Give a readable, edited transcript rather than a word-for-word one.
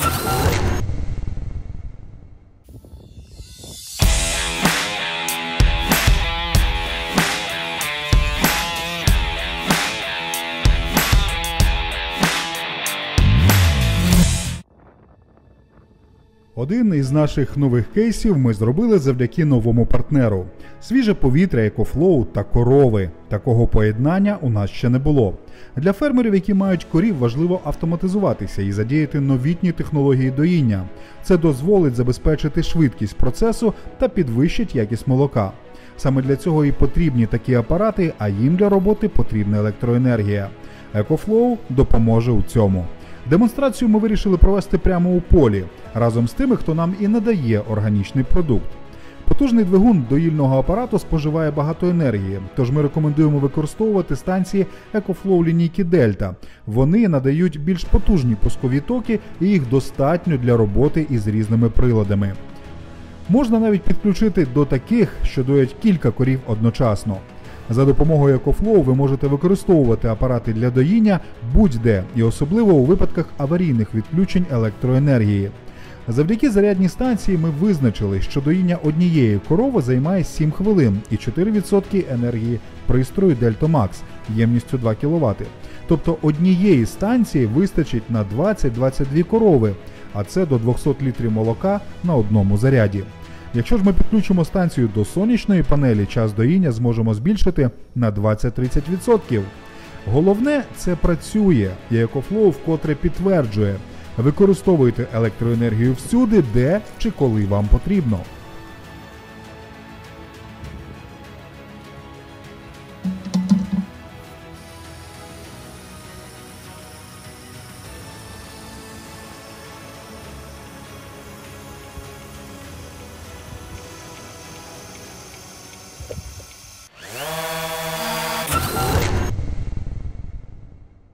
Один із наших нових кейсів ми зробили завдяки новому партнеру. Свіже повітря, EcoFlow та корови. Такого поєднання у нас ще не було. Для фермерів, які мають корів, важливо автоматизуватися і задіяти новітні технології доїння. Це дозволить забезпечити швидкість процесу та підвищить якість молока. Саме для цього і потрібні такі апарати, а їм для роботи потрібна електроенергія. EcoFlow допоможе у цьому. Демонстрацію ми вирішили провести прямо у полі, разом з тими, хто нам і надає органічний продукт. Потужний двигун доїльного апарату споживає багато енергії, тож ми рекомендуємо використовувати станції EcoFlow лінійки Delta. Вони надають більш потужні пускові токи і їх достатньо для роботи із різними приладами. Можна навіть підключити до таких, що доять кілька корів одночасно. За допомогою EcoFlow ви можете використовувати апарати для доїння будь-де і особливо у випадках аварійних відключень електроенергії. Завдяки зарядній станції ми визначили, що доїння однієї корови займає 7 хвилин і 4% енергії пристрою Deltomax ємністю 2 кВт. Тобто однієї станції вистачить на 20-22 корови, а це до 200 літрів молока на одному заряді. Якщо ж ми підключимо станцію до сонячної панелі, час доїння зможемо збільшити на 20-30%. Головне, це працює, і EcoFlow вкотре підтверджує. Використовуйте електроенергію всюди, де чи коли вам потрібно.